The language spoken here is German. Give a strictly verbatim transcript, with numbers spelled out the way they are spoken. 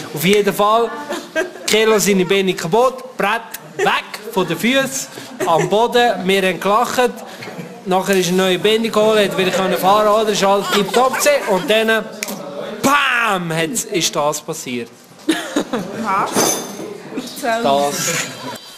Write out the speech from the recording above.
Auf jeden Fall, Kelo seine Beine kaputt, Brett weg von den Füßen, am Boden, wir haben gelacht. Nachher ist eine neue Beine geholt, hat wieder fahren können, oder? Ist alles tipptopp gewesen. Und dann, BAM, ist das passiert. Was? Das.